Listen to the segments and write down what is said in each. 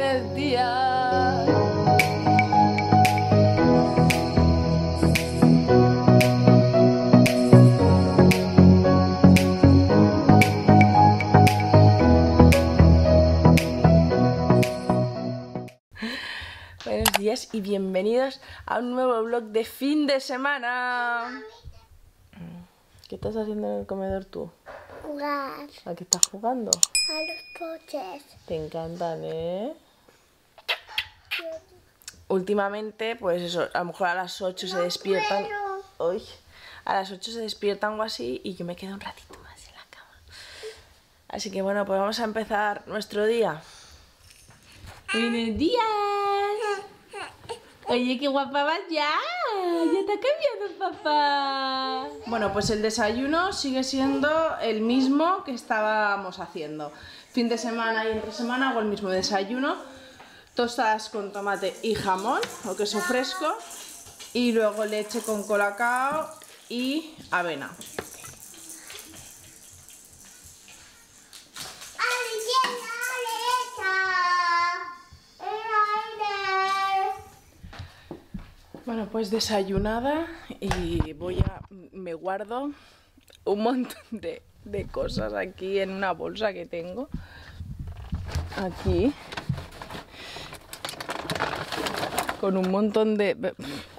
Buenos días. Buenos días y bienvenidos a un nuevo vlog de fin de semana. ¿Qué estás haciendo en el comedor tú? Jugar ¿A qué estás jugando? a los coches. Te encantan, ¿eh? Últimamente, pues eso, a lo mejor a las 8 se despiertan. Uy, a las 8 se despiertan o así y yo me quedo un ratito más en la cama. Así que bueno, pues vamos a empezar nuestro día. ¡Buenos días! Oye, qué guapa vas ya. Ya está cambiando, papá. Bueno, pues el desayuno sigue siendo el mismo que estábamos haciendo. Fin de semana y entre semana hago el mismo desayuno. Tostadas con tomate y jamón o queso fresco. Y luego leche con colacao y avena. Bueno, pues desayunada y me guardo un montón de cosas aquí en una bolsa que tengo. Aquí. Con un montón de...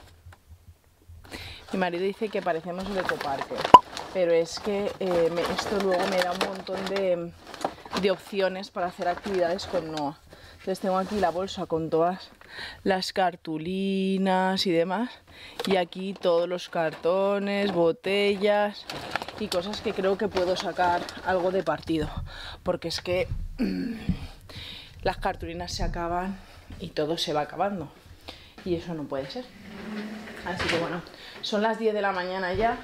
Mi marido dice que parecemos el ecoparque, pero es que esto luego me da un montón de opciones para hacer actividades con Noah. Entonces tengo aquí la bolsa con todas las cartulinas y demás, y aquí todos los cartones, botellas y cosas que creo que puedo sacar algo de partido, porque es que las cartulinas se acaban y todo se va acabando y eso no puede ser. Así que bueno, son las 10 de la mañana ya.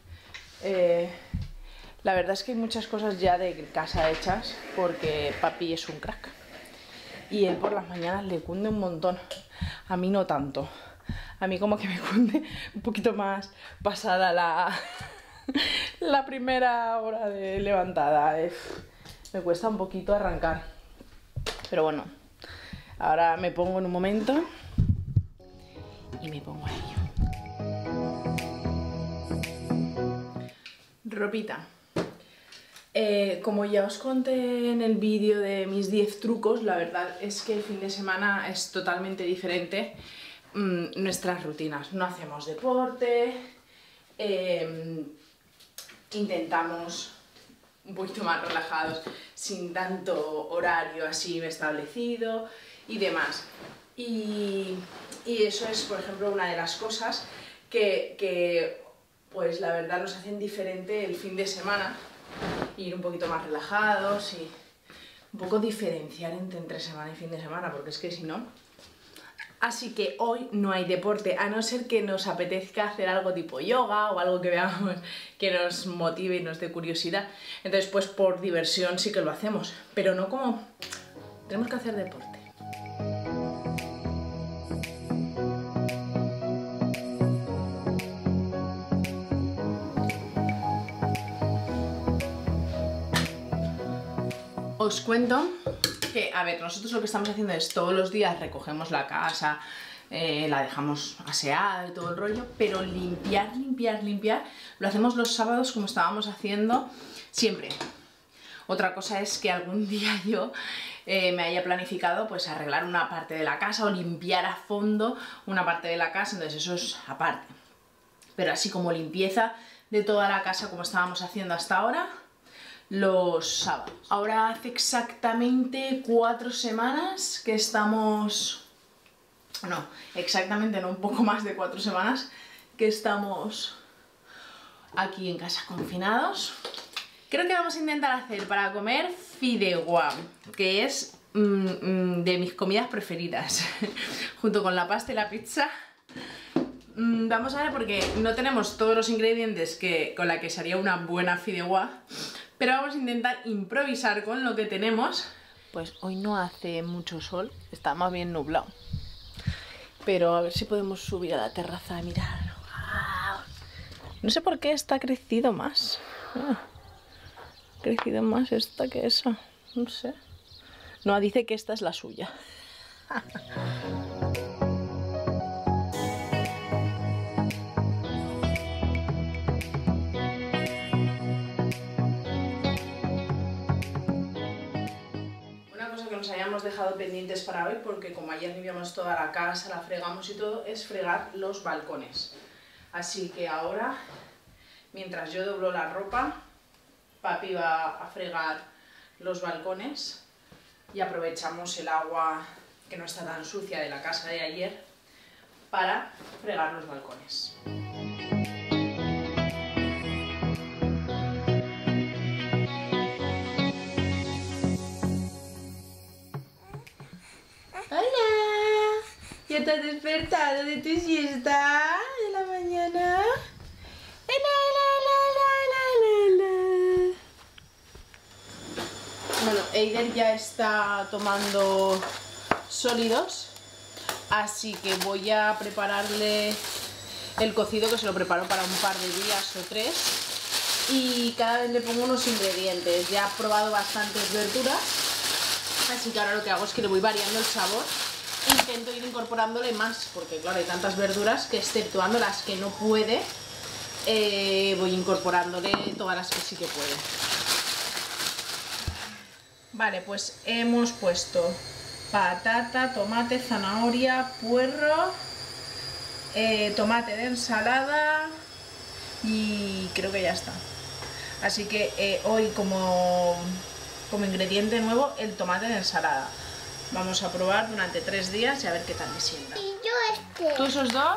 La verdad es que hay muchas cosas ya de casa hechas porque papi es un crack. Y él por las mañanas le cunde un montón. A mí no tanto. A mí como que me cunde un poquito más pasada la primera hora de levantada. Me cuesta un poquito arrancar. Pero bueno, ahora me pongo en un momento y me pongo a ello. Ropita. Como ya os conté en el vídeo de mis 10 trucos, la verdad es que el fin de semana es totalmente diferente nuestras rutinas. No hacemos deporte, intentamos un poquito más relajados, sin tanto horario así establecido y demás. Y eso es, por ejemplo, una de las cosas que pues la verdad nos hacen diferente el fin de semana. Ir un poquito más relajados y un poco diferenciar entre semana y fin de semana, porque es que si no... Así que hoy no hay deporte, a no ser que nos apetezca hacer algo tipo yoga o algo que veamos que nos motive y nos dé curiosidad. Entonces pues por diversión sí que lo hacemos, pero no como... Tenemos que hacer deporte. Os cuento que, a ver, nosotros lo que estamos haciendo es todos los días recogemos la casa, la dejamos aseada y todo el rollo, pero limpiar lo hacemos los sábados como estábamos haciendo siempre. Otra cosa es que algún día yo me haya planificado pues arreglar una parte de la casa o limpiar a fondo una parte de la casa, entonces eso es aparte. Pero así como limpieza de toda la casa como estábamos haciendo hasta ahora, los sábados. Ahora hace exactamente 4 semanas que estamos... No, exactamente no, un poco más de 4 semanas que estamos aquí en casa confinados. Creo que vamos a intentar hacer para comer fideuà, que es de mis comidas preferidas, junto con la pasta y la pizza. Vamos a ver, porque no tenemos todos los ingredientes con la que sería una buena fideuà, pero vamos a intentar improvisar con lo que tenemos. Pues hoy no hace mucho sol, está más bien nublado. Pero a ver si podemos subir a la terraza a mirar. ¡Wow! No sé por qué esta ha crecido más. Ha crecido más esta que esa. No sé. No, dice que esta es la suya. Una cosa que nos habíamos dejado pendientes para hoy, porque como ayer limpiamos toda la casa, la fregamos y todo, es fregar los balcones. Así que ahora, mientras yo doblo la ropa, papi va a fregar los balcones y aprovechamos el agua que no está tan sucia de la casa de ayer para fregar los balcones. ¡Hola! ¿Ya te has despertado de tu siesta de la mañana? Bueno, Eider ya está tomando sólidos, así que voy a prepararle el cocido, que se lo preparo para un par de días o 3, y cada vez le pongo unos ingredientes. Ya he probado bastantes verduras, así que ahora lo que hago es que le voy variando el sabor. Intento ir incorporándole más, porque claro, hay tantas verduras que, exceptuando las que no puede, voy incorporándole todas las que sí que puede. Vale, pues hemos puesto patata, tomate, zanahoria, puerro, tomate de ensalada y creo que ya está. Así que hoy como ingrediente nuevo el tomate de ensalada. Vamos a probar durante 3 días y a ver qué tal me sienta. Y yo este. ¿Tú esos dos?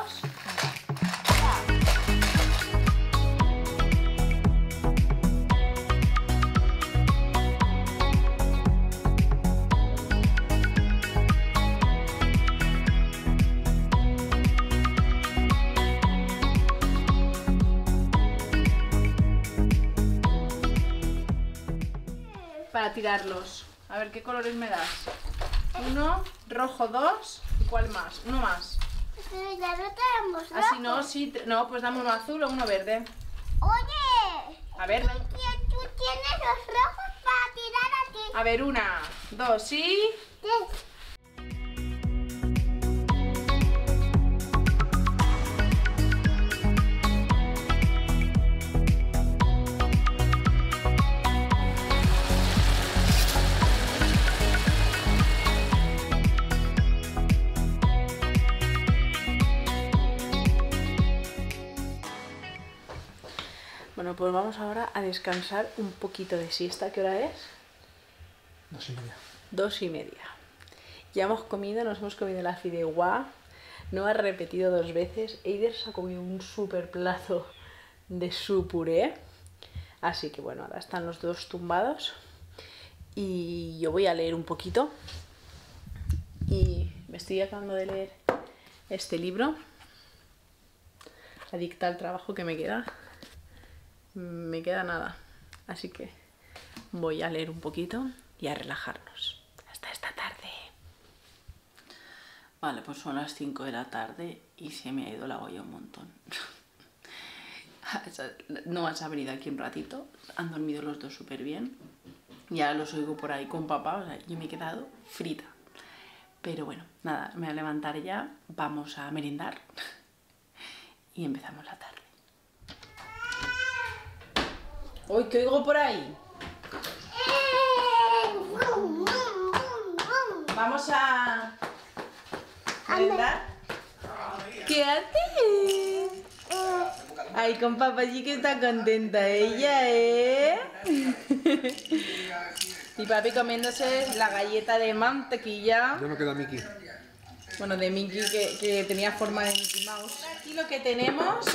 Para tirarlos. A ver, ¿qué colores me das? 1, rojo 2, ¿y cuál más? Uno más. Pero ya no tenemos rojo. Así no, sí, no, pues dame uno azul o uno verde. Oye, A ver, tú tienes los rojos para tirar aquí. a ver, 1, 2, sí. Bueno, pues vamos ahora a descansar un poquito de siesta. ¿Qué hora es? 2:30. 2:30. Ya hemos comido, nos hemos comido la fideuá. No ha repetido 2 veces. Eider se ha comido un super plato de su puré. Así que bueno, ahora están los dos tumbados. Y yo voy a leer un poquito. Y me estoy acabando de leer este libro. Adicta al trabajo que me queda. Me queda nada. Así que voy a leer un poquito y a relajarnos. Hasta esta tarde. Vale, pues son las 5 de la tarde y se me ha ido la olla un montón. No has venido aquí un ratito. Han dormido los dos súper bien. Ya los oigo por ahí con papá. O sea, yo me he quedado frita. Pero bueno, nada, me voy a levantar ya. Vamos a merendar. Y empezamos la tarde. Uy, ¿qué oigo por ahí? Vamos a merendar. ¿Qué haces? Ay, con papá sí que está contenta ella, ¿eh? Y papi comiéndose la galleta de mantequilla. Ya no queda Mickey. Bueno, de Mickey que tenía forma de Mickey Mouse. Aquí lo que tenemos...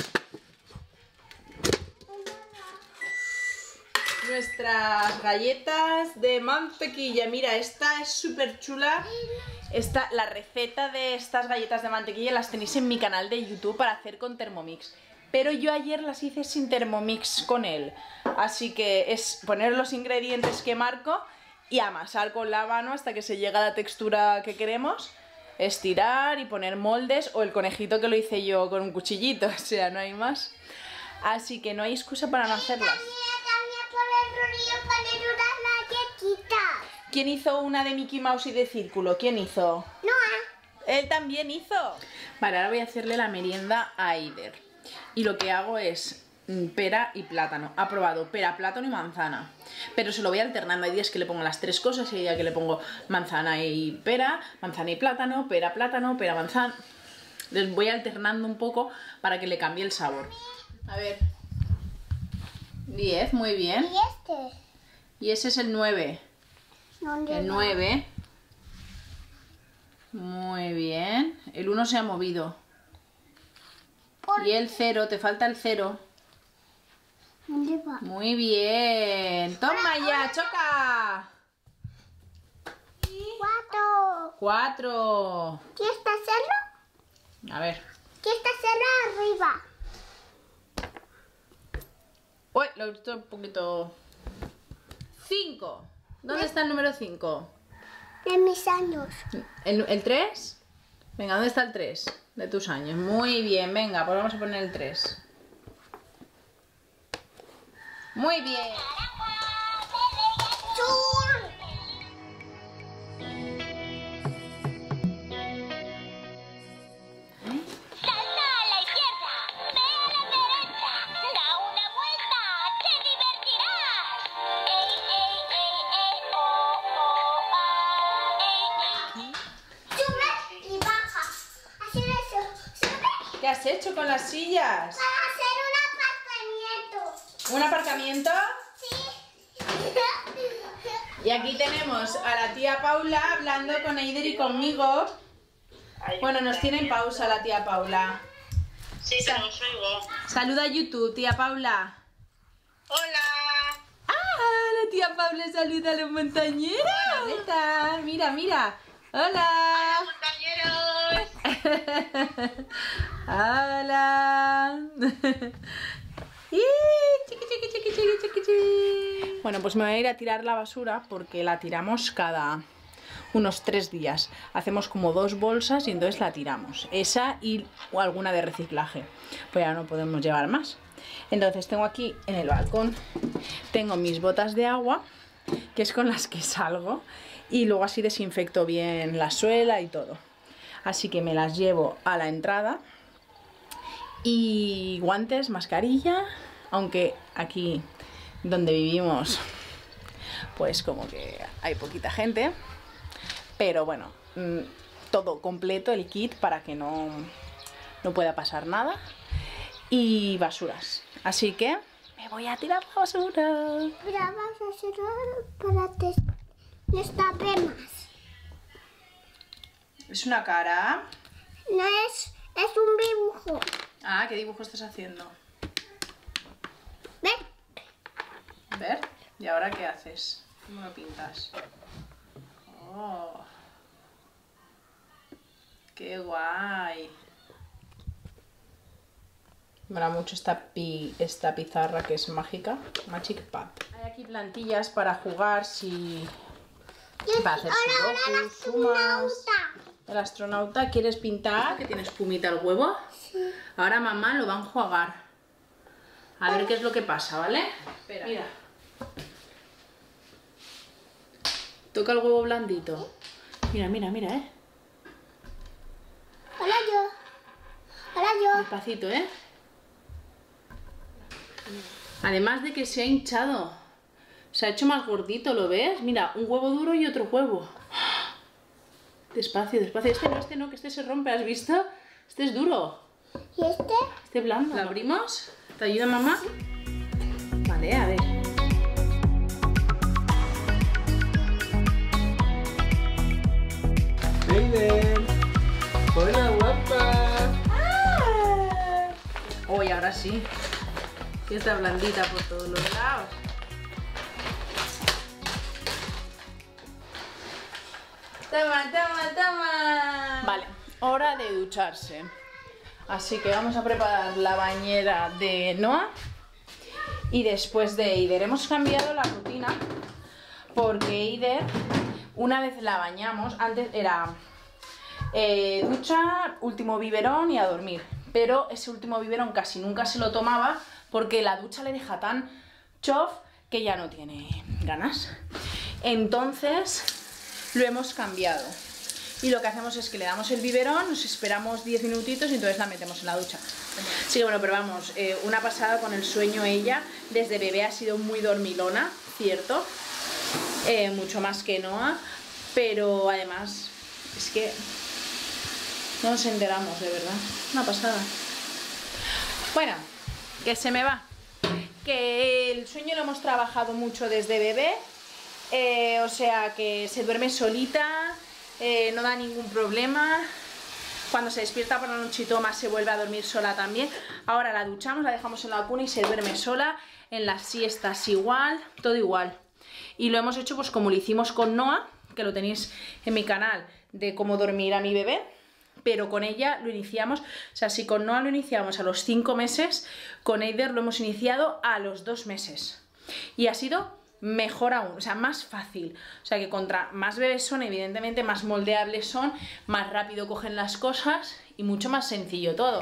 nuestras galletas de mantequilla. Mira, esta es súper chula. La receta de estas galletas de mantequilla las tenéis en mi canal de YouTube para hacer con Thermomix. Pero yo ayer las hice sin Thermomix con él. Así que es poner los ingredientes que marco y amasar con la mano hasta que se llegue a la textura que queremos. Estirar y poner moldes, o el conejito que lo hice yo con un cuchillito. O sea, no hay más. Así que no hay excusa para no hacerlas. Poner unas galletitas. ¿Quién hizo una de Mickey Mouse y de círculo? ¿Quién hizo? No, Él también hizo. Vale, ahora voy a hacerle la merienda a Eider. Y lo que hago es pera y plátano. Ha probado pera, plátano y manzana. Pero se lo voy alternando. Hay días que le pongo las tres cosas y hay días que le pongo manzana y plátano, pera, manzana. Les voy alternando un poco para que le cambie el sabor. A ver. 10, muy bien. ¿Y este? Y ese es el 9. ¿Dónde El va? 9. Muy bien. El 1 se ha movido. ¿Por Y el 0, te falta el 0. ¿Dónde va? Muy bien. Toma ya, choca. 4. 4. ¿Qué está haciendo? A ver. ¿Qué está haciendo arriba? Uy, lo he visto un poquito. 5. ¿Dónde está el número 5? De mis años. ¿El 3? Venga, ¿dónde está el 3? De tus años. Muy bien, venga, pues vamos a poner el 3. Muy bien. Salta a la izquierda, ve a la derecha, da una vuelta, te divertirás. Ey, ey, ey, ey, oh, oh, ah, ey, ey. Sube y baja. Así eso. Sube ¿Qué has hecho con las sillas? para hacer un aparcamiento. ¿Un aparcamiento? Sí. Y aquí tenemos a la tía Paula hablando con Eider y conmigo. Bueno, nos tiene en pausa la tía Paula. Sí, que os oigo. Saluda a YouTube, tía Paula. ¡Hola! ¡Ah! La tía Paula saluda a los montañeros. ¿Dónde están? Mira, mira. ¡Hola! ¡Compañeros! ¡Hola! ¡Ih! Chiqui, chiqui, chiqui, chiqui, chiqui, chiqui. Bueno, pues me voy a ir a tirar la basura porque la tiramos cada unos 3 días. Hacemos como 2 bolsas y entonces la tiramos. Esa y alguna de reciclaje. Pues ya no podemos llevar más. Entonces tengo aquí en el balcón, tengo mis botas de agua, que es con las que salgo. Y luego así desinfecto bien la suela y todo. Así que me las llevo a la entrada. Y guantes, mascarilla, aunque aquí donde vivimos pues como que hay poquita gente, pero bueno, todo completo, el kit para que no pueda pasar nada, y basuras, así que me voy a tirar la basura. Mira, vas a hacer para que destapemos. Es una cara. No es un dibujo. Ah, ¿qué dibujo estás haciendo? ¿Ven? ¿Ver? ¿Y ahora qué haces? ¿Cómo lo pintas? ¡Oh! ¡Qué guay! Me mola mucho esta pizarra que es mágica. Magic Pad. Hay aquí plantillas para jugar si... para hacer sudokus, sumas. El astronauta, ¿quieres pintar? ¿Que tiene espumita el huevo? Sí. Ahora mamá lo va a enjuagar. A ver qué es lo que pasa, ¿vale? Espera. Mira. Toca el huevo blandito. Mira, mira, mira, ¿eh? Hola yo. Hola yo. Despacito, ¿eh? Además de que se ha hinchado. Se ha hecho más gordito, ¿lo ves? Mira, un huevo duro y otro huevo. Despacio, despacio. Este no, que este se rompe, ¿has visto? Este es duro. ¿Y este? Este blando. ¿Lo abrimos? ¿Te ayuda mamá? Vale, a ver. Eider. Hola, guapa. Uy, ahora sí. Que está blandita por todos los lados. Toma, toma, toma. Vale, hora de ducharse. Así que vamos a preparar la bañera de Noah y después de Eider. Hemos cambiado la rutina porque Eider, una vez la bañamos, antes era ducha, último biberón y a dormir. Pero ese último biberón casi nunca se lo tomaba porque la ducha le deja tan chof que ya no tiene ganas. Entonces lo hemos cambiado y lo que hacemos es que le damos el biberón, nos esperamos 10 minutitos y entonces la metemos en la ducha. Sí, bueno, pero vamos, una pasada con el sueño ella. Desde bebé ha sido muy dormilona, cierto, mucho más que Noah, pero además es que no nos enteramos, de verdad, una pasada. Bueno, que se me va, que el sueño lo hemos trabajado mucho desde bebé, o sea que se duerme solita, no da ningún problema. Cuando se despierta por la noche y toma, se vuelve a dormir sola también. Ahora la duchamos, la dejamos en la cuna y se duerme sola. En las siestas igual, todo igual. Y lo hemos hecho pues como lo hicimos con Noah, que lo tenéis en mi canal, de cómo dormir a mi bebé. Pero con ella lo iniciamos, o sea, si con Noah lo iniciamos a los 5 meses, con Eider lo hemos iniciado a los 2 meses. Y ha sido mejor aún, o sea, más fácil. O sea, que contra más bebés son, evidentemente más moldeables son, más rápido cogen las cosas y mucho más sencillo todo.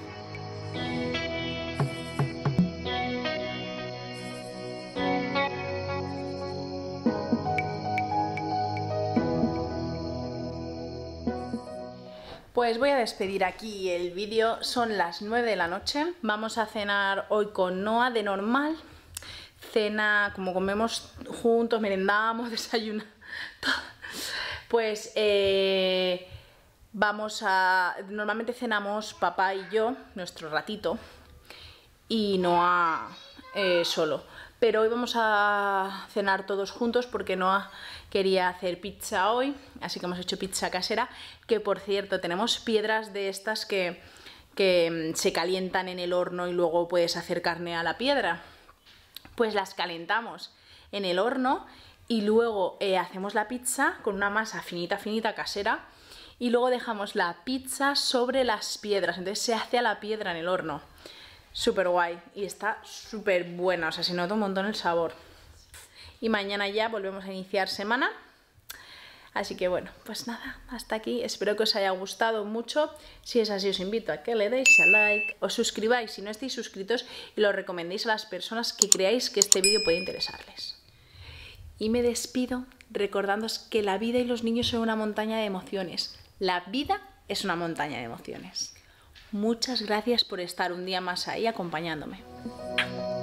Pues voy a despedir aquí el vídeo, son las 9 de la noche, vamos a cenar hoy con Noah de normal, cena, como comemos juntos, merendamos, desayunamos, pues normalmente cenamos papá y yo, nuestro ratito, y Noah solo. Pero hoy vamos a cenar todos juntos porque Noah quería hacer pizza hoy, así que hemos hecho pizza casera, que por cierto tenemos piedras de estas que se calientan en el horno y luego puedes hacer carne a la piedra. Pues las calentamos en el horno y luego hacemos la pizza con una masa finita, finita, casera, y luego dejamos la pizza sobre las piedras, entonces se hace a la piedra en el horno. Súper guay y está súper buena, o sea, se nota un montón el sabor. Y mañana ya volvemos a iniciar semana. Así que bueno, pues nada, hasta aquí. Espero que os haya gustado mucho. Si es así, os invito a que le deis a like, os suscribáis si no estáis suscritos y lo recomendéis a las personas que creáis que este vídeo puede interesarles. Y me despido recordándoos que la vida y los niños son una montaña de emociones. La vida es una montaña de emociones. Muchas gracias por estar un día más ahí acompañándome.